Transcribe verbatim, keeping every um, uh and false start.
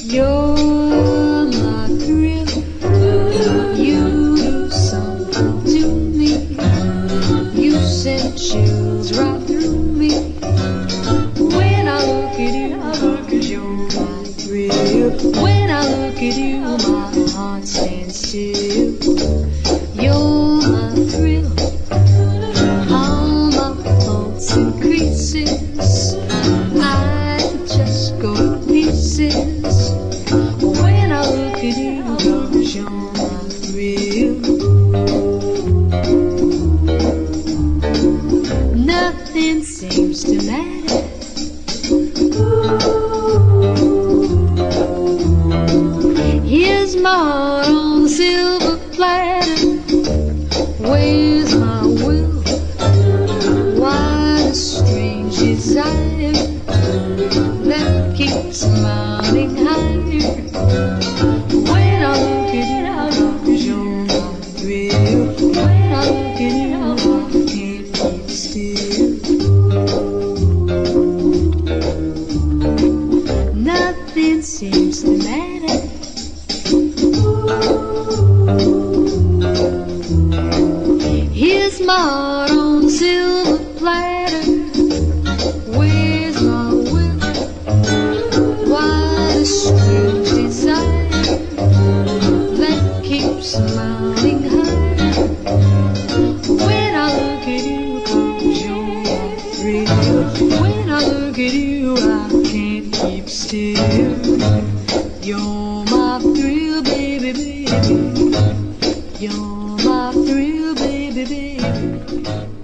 You're my thrill. You do something to me. You send chills right through me. When I look at you, I look at you're my thrill. When I look at you, my heart stands still. You're my thrill. All my pulse increases. I just go to pieces. When I look at you, cause you're my thrill. Nothing seems to matter. Here's my heart on a silver platter. Where's my will? Why the strange desire that keeps mounting higher? When I look at you, I look at you're my thrill. When I look at you, I can't keep still. Nothing seems to matter. Here's my heart on a silver platter. Where's my will? Why the strange desire that keeps mounting higher? When I look at you, cause you're my thrill. When I look at you, I can't keep still. You're my thrill, baby, baby. You're my thrill, baby, baby.